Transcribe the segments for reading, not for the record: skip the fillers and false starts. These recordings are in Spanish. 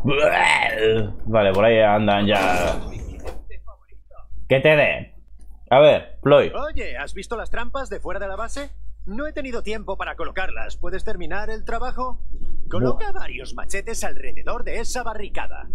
Vale, por ahí andan ya. Que te den. A ver, Floyd. Oye, ¿has visto las trampas de fuera de la base? No he tenido tiempo para colocarlas. ¿Puedes terminar el trabajo? Coloca varios machetes alrededor de esa barricada.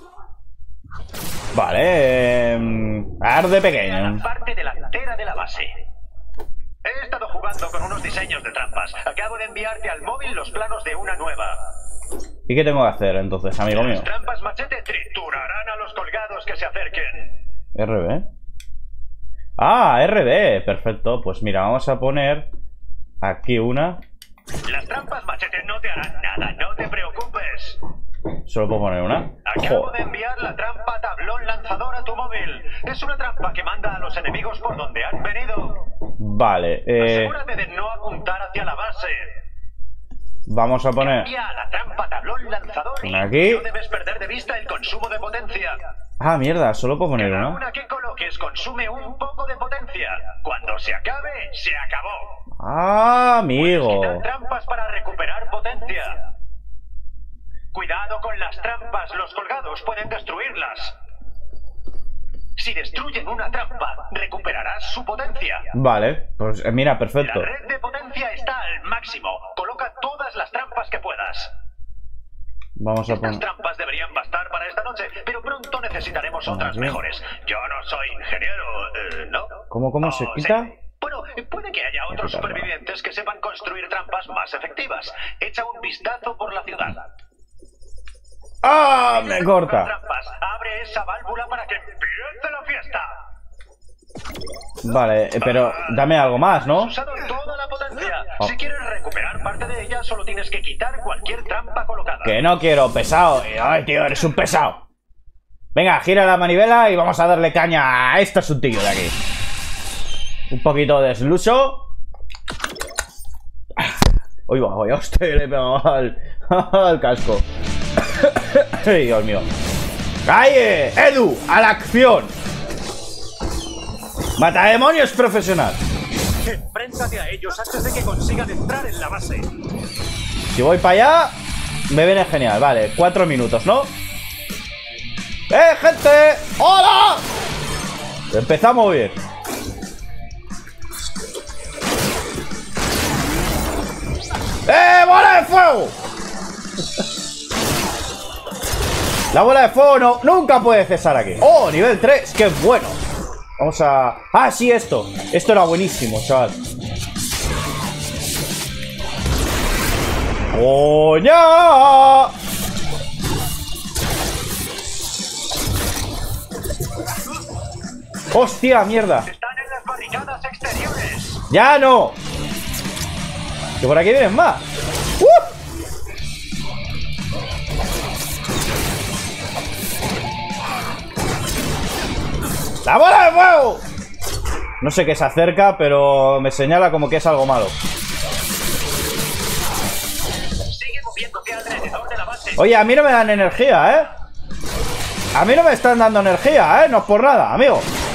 Vale, arde pequeño. La parte delantera de la base. He estado jugando con unos diseños de trampas. Acabo de enviarte al móvil los planos de una nueva. ¿Y qué tengo que hacer entonces, amigo mío? Las trampas machete triturarán a los colgados que se acerquen. RB. Ah, RB, perfecto. Pues mira, vamos a poner aquí una. Las trampas machete no te harán nada, no te preocupes. Solo puedo poner una. Acabo Joder. de enviar la trampa tablón lanzador a tu móvil. Es una trampa que manda a los enemigos por donde han venido. Vale, Asegúrate de no apuntar hacia la base. vamos a poner Cambia la trampa tablón lanzador y una aquí. no debes perder de vista el consumo de potencia. Ah, mierda, solo puedo poner Cada una. una que coloques consume un poco de potencia. Cuando se acabe, se acabó. Ah, amigo. Quitar trampas para recuperar potencia. Cuidado con las trampas, los colgados pueden destruirlas. Si destruyen una trampa, recuperarás su potencia. Vale, pues mira, perfecto. La red de potencia está al máximo. Coloca todas las trampas que puedas. Vamos a Estas poner. trampas deberían bastar para esta noche, pero pronto necesitaremos otras mejores. Yo no soy ingeniero, ¿no? ¿Cómo se Oh, quita? sí. Bueno, puede que haya otros quitarlo. supervivientes que sepan construir trampas más efectivas. Echa un vistazo por la ciudad. ¡Ah! Me corta. Trampas, abre esa válvula para que empiece la fiesta. Vale, pero dame algo más, ¿no? Has usado toda la potencia. Oh. Si quieres recuperar parte de ella, solo tienes que quitar cualquier trampa colocada. Que no quiero, pesado. Ay, tío, eres un pesado. Venga, gira la manivela y vamos a darle caña a este asuntillo de aquí. Un poquito de sluso. Uy, va, hostia, le he pegado al casco. Ay, Dios mío. ¡Calle! ¡Edu! ¡A la acción! ¡Matademonios profesional! Enfréntate a ellos antes de que consigan entrar en la base. Si voy para allá, me viene genial. Vale, 4 minutos, ¿no? Gente! ¡Hola! Empezamos bien. ¡Bola de fuego! La bola de fuego nunca puede cesar aquí. ¡Oh, nivel 3! ¡Qué bueno! Vamos a... ¡Ah, sí, esto! Esto era buenísimo, chaval. ¡Coña! ¡Hostia, mierda! Están en las barricadas exteriores. ¡Ya no! Que por aquí vienen más. ¡La bola de fuego! No sé qué se acerca, pero me señala como que es algo malo. Sigue moviéndote alrededor de la base. Oye, a mí no me dan energía, ¿eh? A mí no me están dando energía, ¿eh? No es por nada, amigo.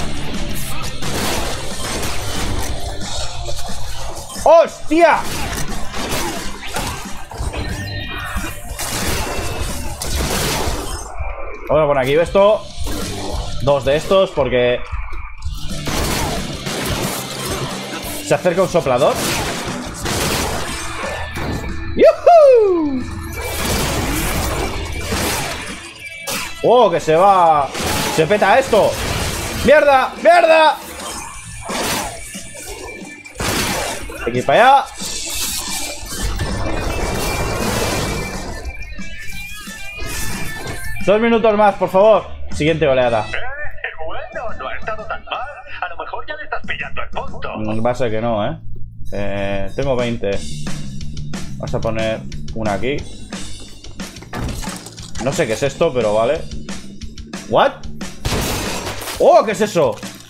¡Hostia! Vamos a poner aquí esto. 2 de estos porque... Se acerca un soplador. ¡Yuhu! ¡Oh, que se va! ¡Se peta esto! ¡Mierda! ¡Mierda! Aquí para allá. Dos minutos más, por favor. Siguiente oleada. Bueno, no ha estado tan mal. A lo mejor ya le estás pillando el punto. Va a ser que no, ¿eh? Tengo 20. Vamos a poner una aquí. No sé qué es esto, pero vale. ¿What? ¡Oh! ¿Qué es eso?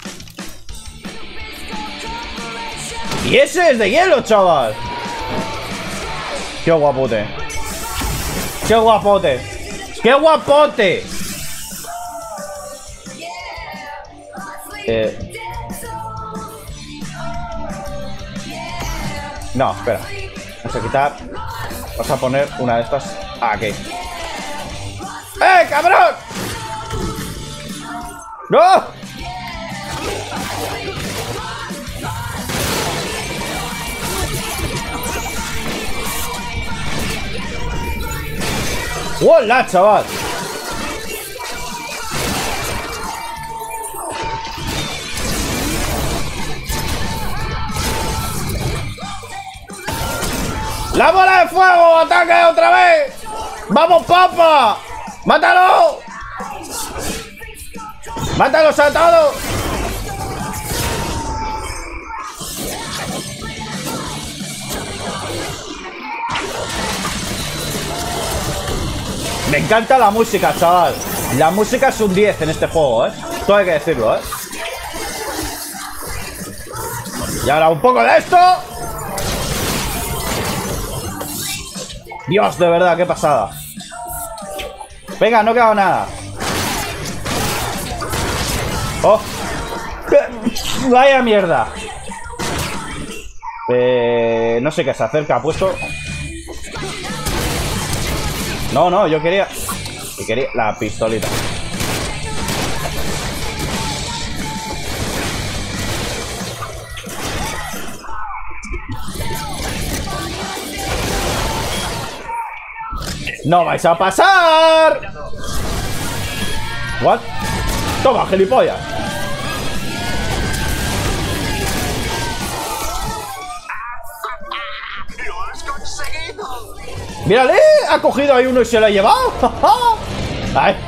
Y ese es de hielo, chaval. ¡Qué guapote! ¡Qué guapote! ¡Qué guapote! No, espera. Vamos a quitar. Vamos a poner una de estas aquí. cabrón! ¡No! ¡Hola, chaval! ¡La bola de fuego! ¡Ataque otra vez! ¡Vamos, papa! ¡Mátalo! ¡Mátalos a todos! Me encanta la música, chaval. La música es un 10 en este juego, ¿eh? Todo hay que decirlo, ¿eh? Y ahora un poco de esto. Dios, de verdad, qué pasada. Venga, no queda nada. Oh. Vaya mierda. No sé qué se acerca, puesto. No, yo quería la pistolita. ¡No vais a pasar! ¿What? Toma, gilipollas. ¡Lo has conseguido! ¡Mírale! Ha cogido ahí uno y se lo ha llevado. Ay.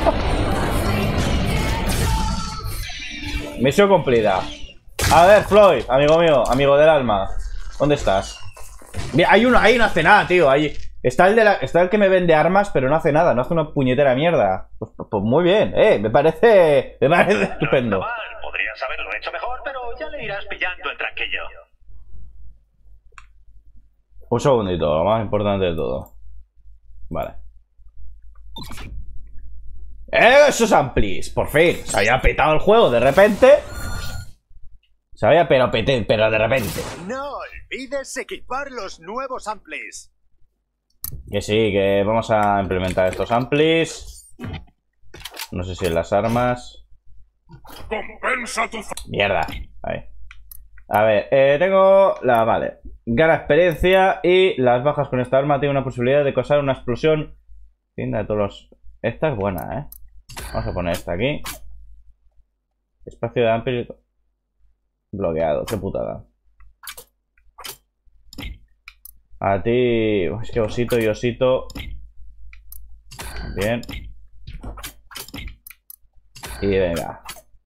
Misión cumplida. A ver, Floyd, amigo mío, amigo del alma. ¿Dónde estás? Mira, hay uno ahí, no hace nada, tío. Ahí está el que me vende armas, pero no hace nada, no hace una puñetera mierda. Pues muy bien, me parece estupendo. Podrías haberlo hecho mejor, pero ya le irás pillando el tranquillo. Un segundito, lo más importante de todo. Vale. Esos amplis, por fin. Se había petado el juego de repente. Se había pero de repente. No olvides equipar los nuevos amplis. Que sí, que vamos a implementar estos amplis. No sé si en las armas. Compensa tu... Mierda. Ahí. A ver, tengo la... Vale. Gana experiencia y las bajas con esta arma tienen una posibilidad de causar una explosión. Tienda de todos los... Esta es buena, ¿eh? Vamos a poner esta aquí. Espacio de ampli bloqueado. Qué putada. A ti... Es que osito y osito. Bien. Y venga.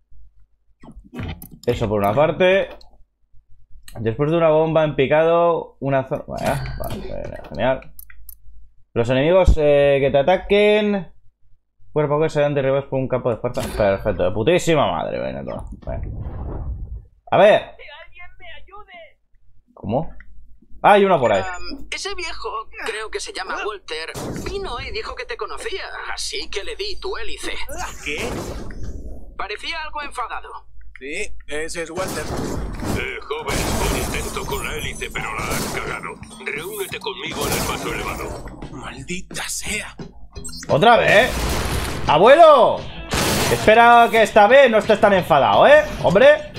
Eso por una parte. Después de una bomba en picado, una zona... Vale, genial. Los enemigos que te ataquen... Cuerpo que serán derribados por un campo de fuerza. Perfecto, de putísima madre. Venga, todo. A ver. ¡Que alguien me ayude! ¿Cómo? Ah, hay uno por ahí. Ese viejo, creo que se llama Walter, vino y dijo que te conocía, así que le di tu hélice. ¿Qué? Parecía algo enfadado. Sí, ese es Walter. Joven, un intento con la hélice, pero la has cagado. Reúnete conmigo en el paso elevado. Maldita sea. ¿Otra vez? ¡Abuelo! Espera que esta vez no estés tan enfadado, ¿eh? ¡Hombre!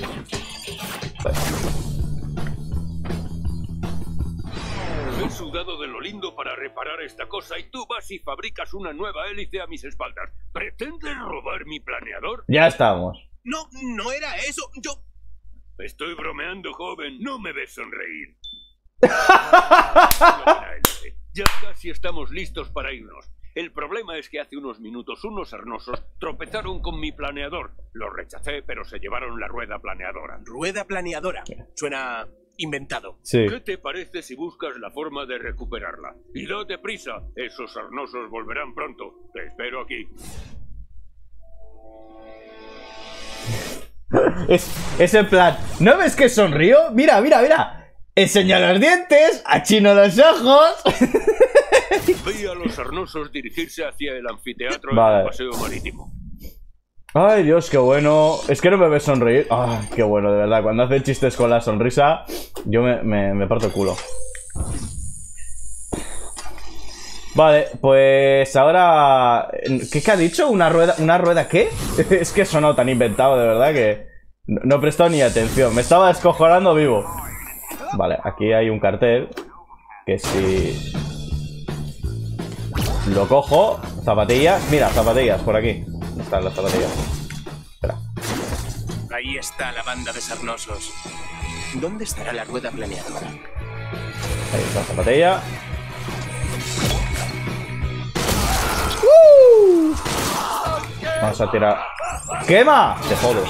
He sudado de lo lindo para reparar esta cosa y tú vas y fabricas una nueva hélice a mis espaldas. ¿Pretendes robar mi planeador? Ya estamos. No era eso. Yo... Estoy bromeando, joven. No me ves sonreír. Ya casi estamos listos para irnos. El problema es que hace unos minutos unos arnosos tropezaron con mi planeador. Los rechacé, pero se llevaron la rueda planeadora. Rueda planeadora. Suena inventado. Sí. ¿Qué te parece si buscas la forma de recuperarla? Y date prisa. Esos arnosos volverán pronto. Te espero aquí. Es en plan, ¿no ves que sonrío? Mira, mira, mira. Enseña los dientes, achino los ojos. Vi a los arnosos dirigirse hacia el anfiteatro Vale. del paseo marítimo. Ay, Dios, qué bueno. Es que no me ves sonreír. Ay, qué bueno, de verdad. Cuando hacen chistes con la sonrisa, yo me parto el culo. Vale, pues ahora... ¿Qué ha dicho? ¿Una rueda qué? Es que sonó tan inventado, de verdad, que no he prestado ni atención. Me estaba descojonando vivo. Vale, aquí hay un cartel que si lo cojo, zapatillas. Mira, zapatillas, por aquí. ¿Dónde están las zapatillas? Espera. Ahí está la banda de sarnosos. ¿Dónde estará la rueda planeadora? Ahí está la zapatilla. Vamos a tirar. ¡Quema! Te jodo.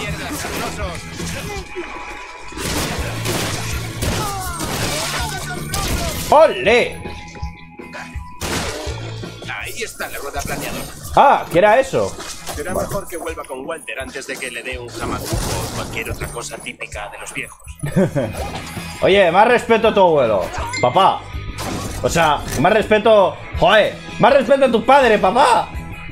¡Ole! Ahí está la rueda planeadora. Ah, ¿qué era eso? Será mejor que vuelva con Walter antes de que le dé un jamacuco o cualquier otra cosa típica de los viejos. Oye, más respeto a tu abuelo, papá. O sea, más respeto... ¡Joder! ¡Más respeto a tu padre, papá!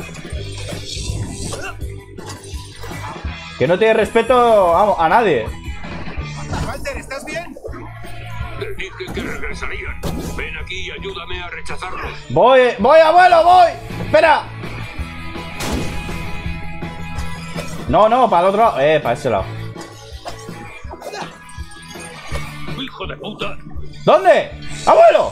Que no tiene respeto, vamos, a nadie. Walter, ¿estás bien? Te dije que regresarían. Ven aquí y ayúdame a rechazarlos. Voy, abuelo, voy. Espera. No, para el otro lado. Para ese lado. ¡Hijo de puta! ¿Dónde? ¡Abuelo!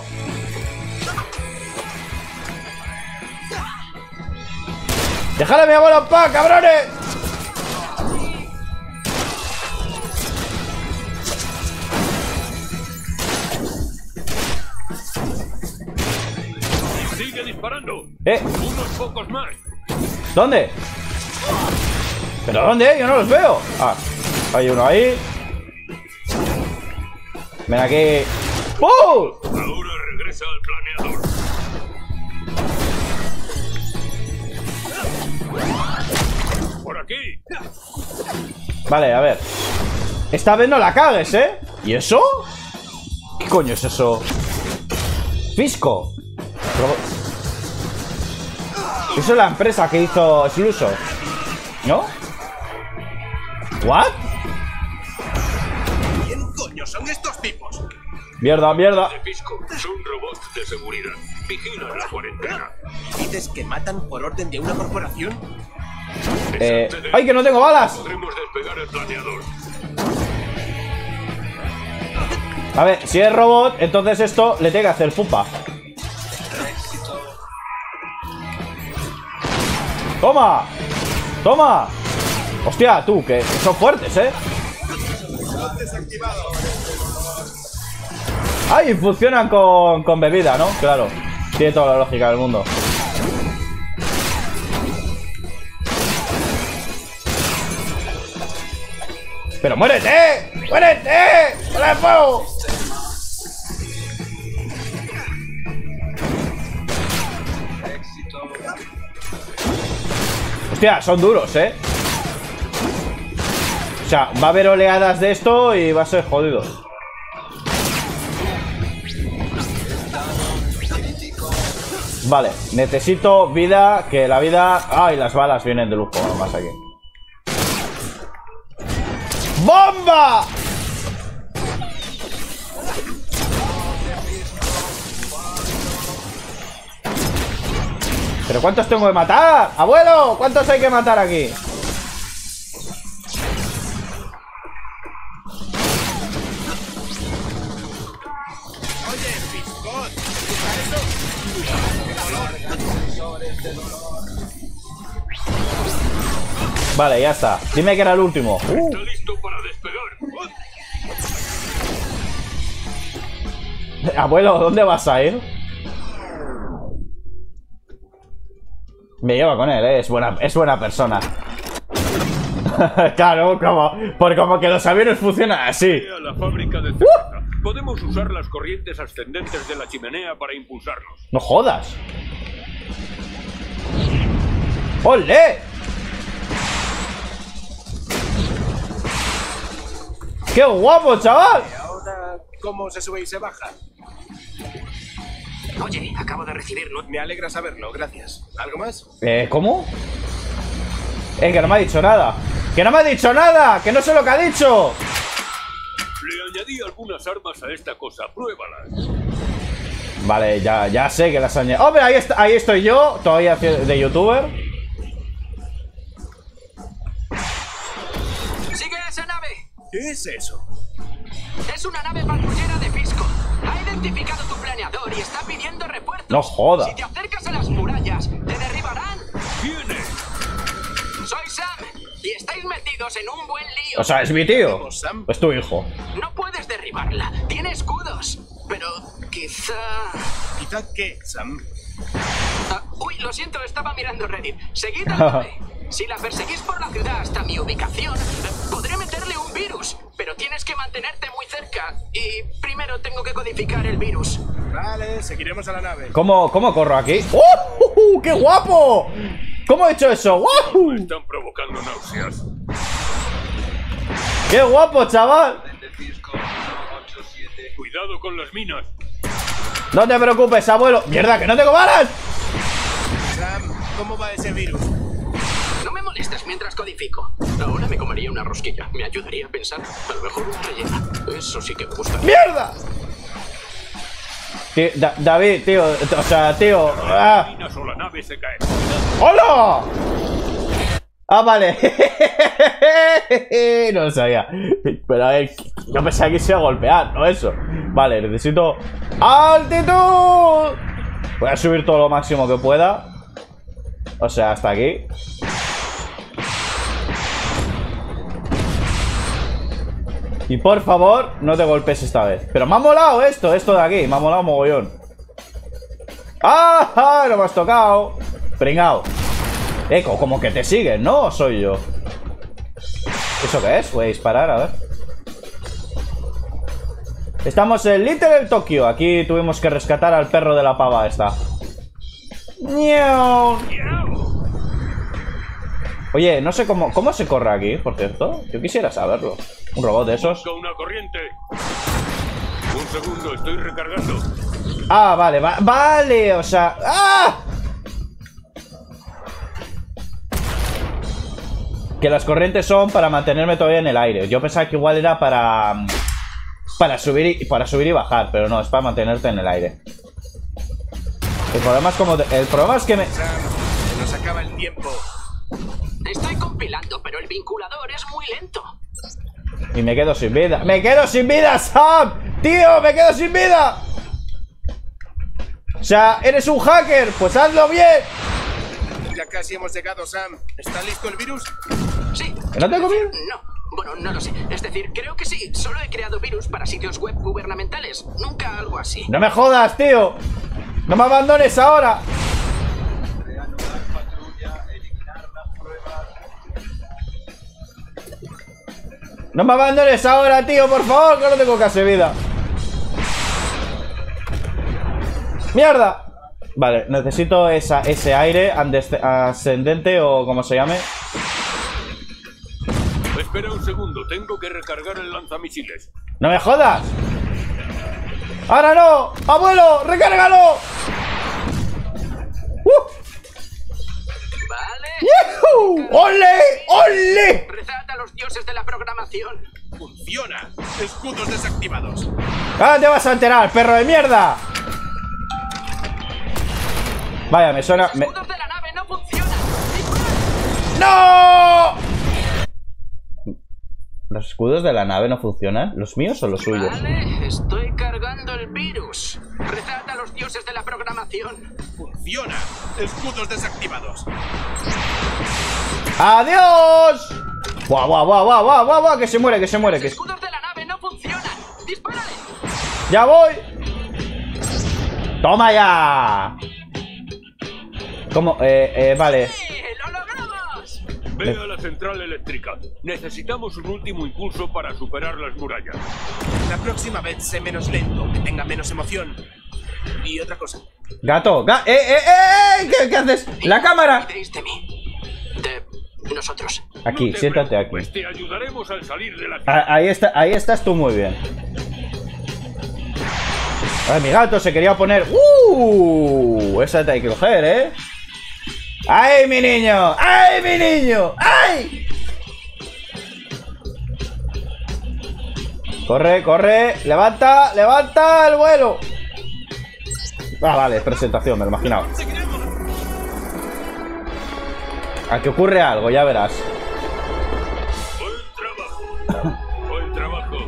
¡Dejad a mi abuelo en paz, cabrones! ¡Sigue disparando! Unos pocos más. ¿Dónde? ¿Pero dónde? Yo no los veo. Ah, hay uno ahí. Ven aquí. ¡Pum! Ahora regresa al planeador. Por aquí. Vale, a ver. Esta vez no la cagues, ¿eh? ¿Y eso? ¿Qué coño es eso? Fisco. Eso es la empresa que hizo Sluso, ¿no? ¿What? ¿Quién coño son estos tipos? Mierda. De Pisco. Son robots de seguridad. Vigilan la cuarentena. ¿Dices que matan por orden de una corporación? ¡Ay, que no tengo balas! Podremos despegar el planeador. A ver, si es robot, entonces esto le tiene que hacer pupa. ¡Toma! ¡Toma! Hostia, tú, que son fuertes, ¿eh? ¡Ay! Funcionan con bebida, ¿no? Claro. Tiene toda la lógica del mundo. ¡Pero muérete! ¡Muérete! ¡Hola, fuego! Hostia, son duros, ¿eh? O sea, va a haber oleadas de esto y va a ser jodido. Vale, necesito vida, que la vida... ¡Ay, las balas vienen de lujo! Más aquí. ¡Bomba! ¿Pero cuántos tengo que matar? ¡Abuelo! ¿Cuántos hay que matar aquí? Oye, Piscot, Vale, ya está. Dime que era el último. Está listo para despegar. Abuelo, ¿dónde vas a ir? Me lleva con él, ¿eh? Es buena persona. Claro, como que los aviones funcionan así. A la fábrica de cerveza. Podemos usar las corrientes ascendentes de la chimenea para impulsarnos. No jodas. ¡Olé! ¡Qué guapo, chaval! ahora, ¿cómo se sube y se baja? Oye, acabo de recibir... Me alegra saberlo, gracias. ¿Algo más? ¿Cómo? Que no me ha dicho nada. ¡Que no me ha dicho nada! ¡Que no sé lo que ha dicho! Le añadí algunas armas a esta cosa. Pruébalas. Vale, ya sé que las añadido. ¡Hombre! Ahí estoy yo, todavía de youtuber. ¡Sigue esa nave! ¿Qué es eso? Es una nave patrullera de Fisco. Ha identificado tu planeador y está pidiendo refuerzos. No jodas. Si te acercas a las murallas, te derribarán. ¿Quién es? Soy Sam y estáis metidos en un buen lío. O sea, es mi tío. ¿Vamos, Sam? Es tu hijo. No puedes derribarla. Tiene escudos. Pero quizá... ¿Quizá qué, Sam? Uy, lo siento, estaba mirando Reddit. Seguid a la nave. Si la perseguís por la ciudad hasta mi ubicación, podré meterle un virus. Pero tienes que mantenerte muy cerca. Y primero tengo que codificar el virus. Vale, seguiremos a la nave. ¿Cómo corro aquí? ¡Oh! ¡Qué guapo! ¿Cómo he hecho eso? ¡Wow! Me están provocando náuseas. ¡Qué guapo, chaval! Cuidado con las minas. No te preocupes, abuelo. ¡Mierda, que no tengo balas! Sam, ¿cómo va ese virus? No me molestes mientras codifico. Ahora me comería una rosquilla. Me ayudaría a pensar. A lo mejor una rellena. Eso sí que me gusta. ¡Mierda! David, tío. O sea, tío. Las minas o la nave se cae. ¡Hola! Ah, vale. No lo sabía. Pero a ver, yo pensaba que se iba a golpear, no eso. Vale, necesito altitud. Voy a subir todo lo máximo que pueda. O sea, hasta aquí. Y por favor, no te golpes esta vez. Pero me ha molado esto de aquí. Me ha molado mogollón. ¡Ah! No me has tocado. Pringao. Eco, como que te siguen, ¿no? ¿O soy yo? ¿Eso qué es? Voy a disparar, a ver. Estamos en Little Tokyo. Aquí tuvimos que rescatar al perro de la pava esta. ¡Miau! Oye, no sé cómo se corre aquí, por cierto. Yo quisiera saberlo. Un robot de esos. Busca una corriente. Un segundo, estoy recargando. Ah, vale, vale, o sea... ¡Ah! Que las corrientes son para mantenerme todavía en el aire. Yo pensaba que igual era para subir y bajar, pero no, es para mantenerte en el aire. El problema es que me... Sam, se nos acaba el tiempo. Estoy compilando, pero el vinculador es muy lento. Y me quedo sin vida. ¡Me quedo sin vida, Sam! ¡Tío, me quedo sin vida! O sea, ¿eres un hacker? Pues hazlo bien. Ya casi hemos llegado, Sam. ¿Está listo el virus? Sí. ¿No tengo virus? No. Bueno, no lo sé. Es decir, creo que sí. Solo he creado virus para sitios web gubernamentales. Nunca algo así. ¡No me jodas, tío! ¡No me abandones ahora! ¡No me abandones ahora, tío! ¡Por favor! Que no tengo casi vida. ¡Mierda! Vale, necesito ese aire ascendente o como se llame. Espera un segundo, tengo que recargar el lanzamisiles. ¡No me jodas! ¡Ahora no! ¡Abuelo! ¡Recárgalo! Vale. ¡Yuhu! ¡Ole! ¡Ole! Rezad a los dioses de la programación. ¡Funciona! Escudos desactivados. ¡Ahora te vas a enterar, perro de mierda! Vaya, me suena... Los escudos de la nave no funcionan. ¡No! ¿Los escudos de la nave no funcionan? ¿Los míos o los suyos? Vale, estoy cargando el virus. Rezad a los dioses de la programación. ¡Funciona! Escudos desactivados. ¡Adiós! ¡Buah, buah, buah, buah, buah, buah, buah! Que se muere, que se muere. Los escudos de la nave no funcionan. ¡Dispárale! ¡Ya voy! ¡Toma ya! ¿Cómo? Vale. ¡Sí! ¡Lo logramos! Ve a la central eléctrica. Necesitamos un último impulso para superar las murallas. La próxima vez sé menos lento, que tenga menos emoción. Y otra cosa. Gato, ¿qué haces? ¡La cámara! Cuidéis de mí. De nosotros. Aquí, No te siéntate preocupes, aquí. te ayudaremos al salir de la... Ahí estás tú muy bien. Ay, mi gato se quería poner... Esa te hay que coger, ¿eh? ¡Ay, mi niño! ¡Ay, mi niño! ¡Ay! Corre, corre. Levanta, levanta el vuelo. Ah, vale, presentación, me lo imaginaba. Aquí ocurre algo, ya verás. Buen trabajo. Buen trabajo.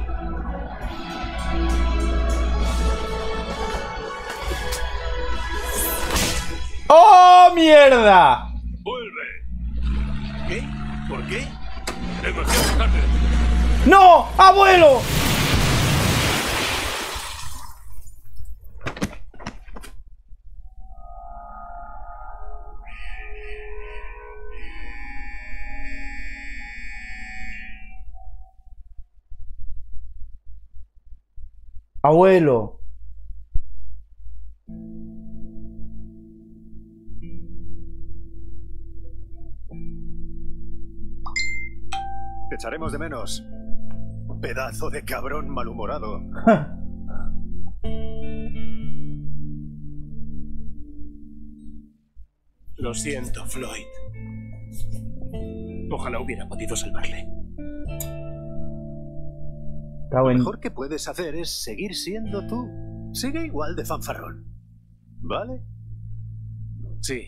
¡Oh, mierda! Vuelve. ¿Qué? ¿Por qué? Demasiado tarde. ¡No! ¡Abuelo! Abuelo. Te echaremos de menos. Pedazo de cabrón malhumorado. Lo siento, Floyd. Ojalá hubiera podido salvarle. Cago Lo en... mejor que puedes hacer es seguir siendo tú. Sigue igual de fanfarrón. ¿Vale? Sí.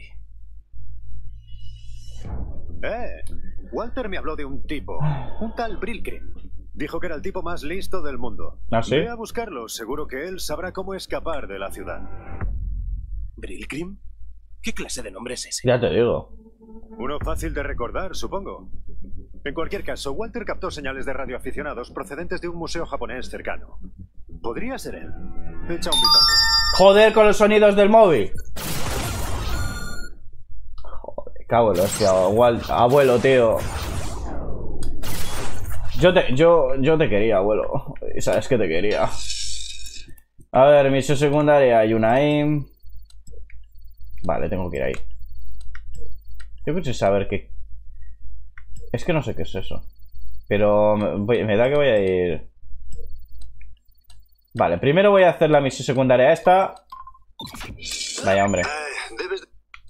Walter me habló de un tipo, un tal Brillgrim. Dijo que era el tipo más listo del mundo. ¿Ah, sí? Ve a buscarlo, seguro que él sabrá cómo escapar de la ciudad. ¿Brillgrim? ¿Qué clase de nombre es ese? Ya te digo. Uno fácil de recordar, supongo. En cualquier caso, Walter captó señales de radioaficionados procedentes de un museo japonés cercano. Podría ser él. Echa un vistazo. Joder con los sonidos del móvil. Joder, cago en la hostia, abuelo, tío. Yo te quería, abuelo. Sabes que te quería. A ver, misión secundaria, hay una aim. Vale, tengo que ir ahí. Yo quise saber qué... Es que no sé qué es eso. Pero me da que voy a ir... Vale, primero voy a hacer la misión secundaria esta. Vaya, hombre. Debes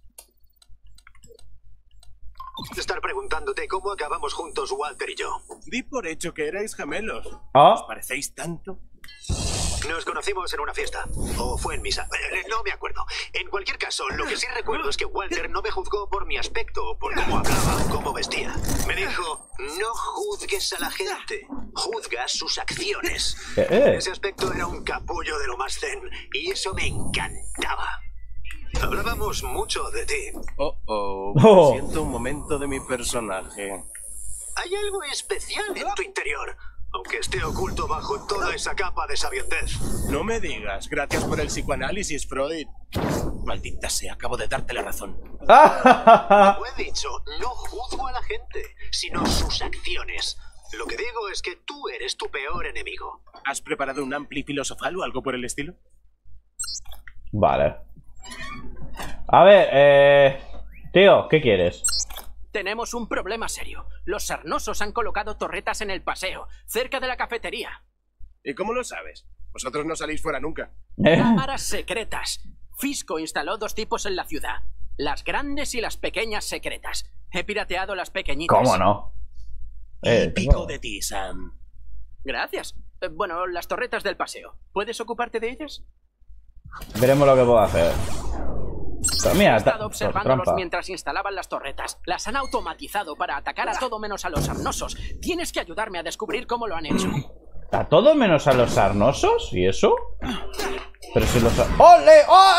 de estar preguntándote cómo acabamos juntos Walter y yo. Di por hecho que erais gemelos. ¿Os Ah, parecéis tanto? Nos conocimos en una fiesta. O fue en misa. No me acuerdo. En cualquier caso, lo que sí recuerdo es que Walter no me juzgó por mi aspecto, por cómo hablaba o cómo vestía. Me dijo, no juzgues a la gente, juzga sus acciones. Ese aspecto era un capullo de lo más zen, y eso me encantaba. Hablábamos mucho de ti. Oh. Siento un momento de mi personaje. Hay algo especial en tu interior, aunque esté oculto bajo toda esa capa de sabiondez. No me digas, gracias por el psicoanálisis, Freud. Maldita sea, acabo de darte la razón. Como he dicho, no juzgo a la gente, sino sus acciones. Lo que digo es que tú eres tu peor enemigo. ¿Has preparado un ampli filosofal o algo por el estilo? vale. A ver, tío, ¿qué quieres? Tenemos un problema serio. Los sarnosos han colocado torretas en el paseo, cerca de la cafetería. ¿Y cómo lo sabes? Vosotros no salís fuera nunca. Cámaras secretas. Fisco instaló 2 tipos en la ciudad. Las grandes y las pequeñas secretas. He pirateado las pequeñitas. ¿Cómo no? Típico de ti, Sam. Gracias. Bueno, las torretas del paseo. ¿Puedes ocuparte de ellas? Veremos lo que puedo hacer. Pero mira, He estado observándolos trampa. mientras instalaban las torretas. Las han automatizado para atacar a todo menos a los sarnosos. Tienes que ayudarme a descubrir cómo lo han hecho. ¿A todo menos a los sarnosos? ¿Y eso? Pero si los... ¡Ole! ¡Oh!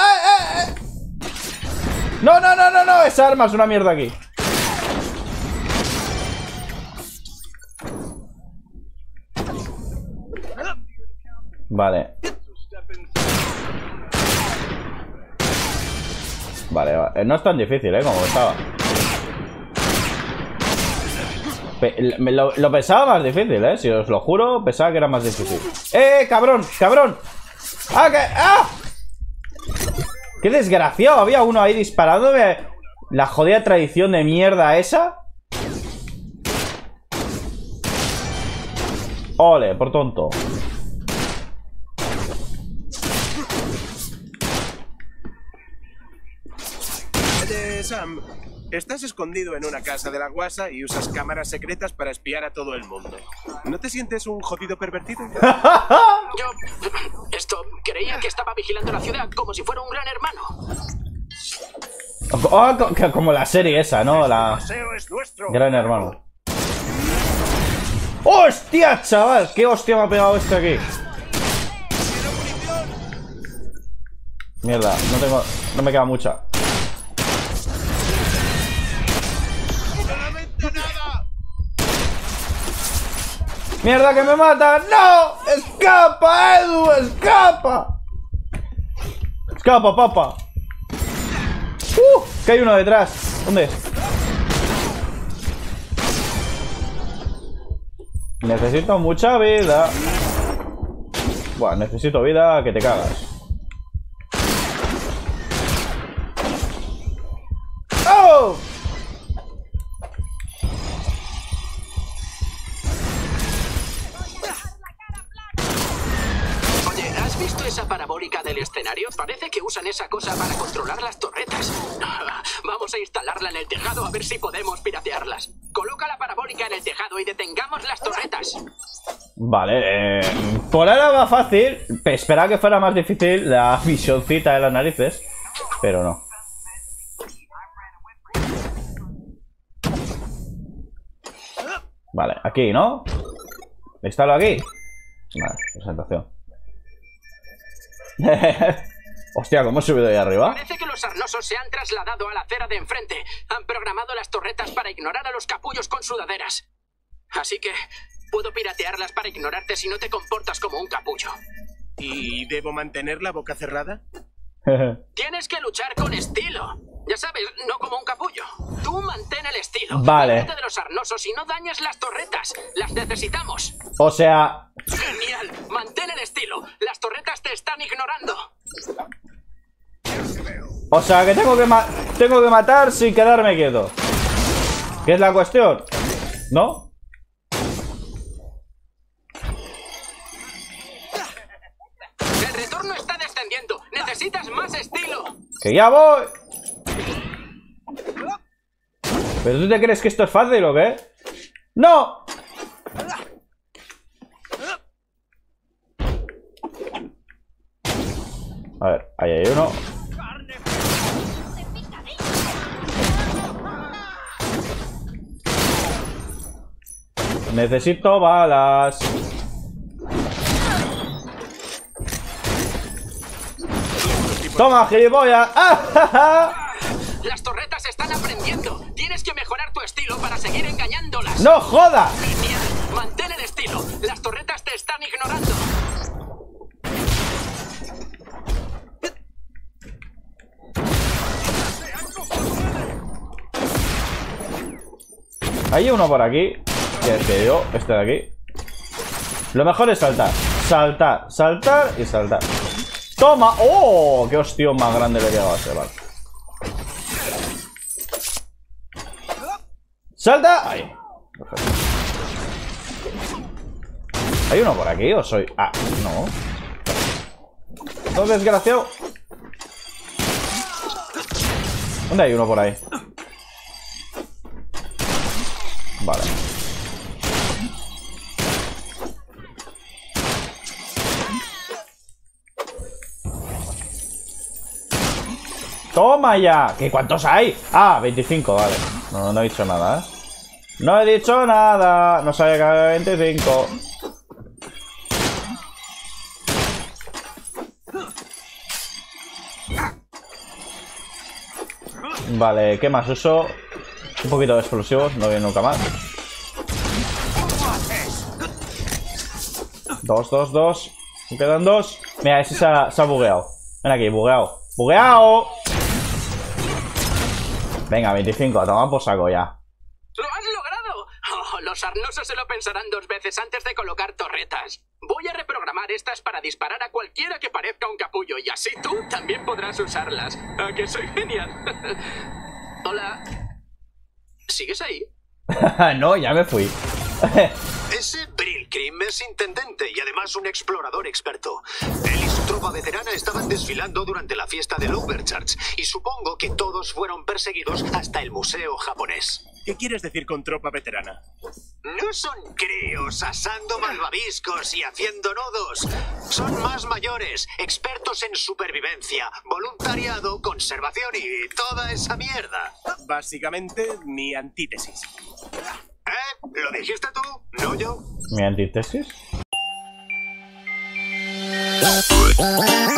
¡No, no, no, no, no! Esa arma es una mierda aquí. Vale. Vale, no es tan difícil, como estaba. Lo pensaba más difícil, si os lo juro, pensaba que era más difícil. ¡Cabrón! ¡Cabrón! ¡Ah, que! ¡Ah! ¡Qué desgraciado! Había uno ahí disparándome. La jodida tradición de mierda esa. Ole, por tonto. Sam, Estás escondido en una casa de la guasa y usas cámaras secretas para espiar a todo el mundo. ¿No te sientes un jodido pervertido? Creía que estaba vigilando la ciudad como si fuera un gran hermano. Oh, como la serie esa, ¿no? La Gran Hermano. ¡Hostia, chaval! ¿Qué hostia me ha pegado este aquí? Mierda, no me queda mucha. ¡Mierda, que me matan! ¡No! ¡Escapa, Edu! ¡Escapa! ¡Escapa, papa! Que hay uno detrás. ¿Dónde es? Necesito mucha vida. Buah, necesito vida que te cagas. ¡Oh! Oye, ¿has visto esa parabólica del escenario? Parece que usan esa cosa para controlar las torretas. Vamos a instalarla en el tejado a ver si podemos piratearlas. Coloca la parabólica en el tejado y detengamos las torretas. Vale, por ahora va fácil. Esperaba que fuera más difícil la misioncita de las narices, pero no. Vale, aquí, ¿no? Instalo aquí. Vale, presentación. Hostia, ¿cómo he subido ahí arriba? Parece que los sarnosos se han trasladado a la acera de enfrente. Han programado las torretas para ignorar a los capullos con sudaderas. Así que puedo piratearlas para ignorarte si no te comportas como un capullo. ¿Y debo mantener la boca cerrada? Tienes que luchar con estilo. Ya sabes, no como un capullo. Tú mantén el estilo. Vale. Cuídate de los sarnosos y no dañes las torretas. Las necesitamos. O sea... Genial. Mantén el estilo. Las torretas te están ignorando. O sea, que tengo que matar sin quedarme quieto. ¿Qué es la cuestión? ¿No? El retorno está descendiendo. Necesitas más estilo. ¡Que ya voy! ¿Pero tú te crees que esto es fácil o qué? ¡No! A ver, ahí hay uno. Necesito balas. ¡Toma, gilipollas! ¡Ah! Las torretas están aprendiendo. Tienes que mejorar tu estilo para seguir engañándolas. ¡No jodas! Genial. Mantén el estilo. Las torretas te están ignorando. Hay uno por aquí. Que es que yo, este de aquí. Lo mejor es saltar. Saltar, saltar y saltar. ¡Toma! ¡Oh! ¡Qué hostión más grande le he llegado a ese, vale! ¡Salta! ¡Ahí! Perfecto. ¿Hay uno por aquí o soy...? Ah, no. ¡No, desgraciado! ¿Dónde hay uno por ahí? Vale. ¡Toma ya! ¿Qué cuántos hay? Ah, 25, vale. No he dicho nada, ¿eh? No he dicho nada. No sabía que había 25. Vale, ¿qué más uso? Un poquito de explosivos, no viene nunca más. 2. Me quedan 2. Mira, ese se ha bugueado. Ven aquí, bugueado. ¡Bugueado! Venga, 25, a tomar por saco ya. ¡Lo has logrado! Oh, los sarnosos se lo pensarán 2 veces antes de colocar torretas. Voy a reprogramar estas para disparar a cualquiera que parezca un capullo y así tú también podrás usarlas. ¿A que soy genial? Hola. ¿Sigues ahí? No, ya me fui. Ese Brill. Krim es intendente y además un explorador experto. Él y su tropa veterana estaban desfilando durante la fiesta del Overcharge y supongo que todos fueron perseguidos hasta el museo japonés. ¿Qué quieres decir con tropa veterana? No son críos asando malvaviscos y haciendo nudos. Son más mayores, expertos en supervivencia, voluntariado, conservación y toda esa mierda. Básicamente, mi antítesis. ¿Lo dijiste tú? No yo. ¿Mi antítesis?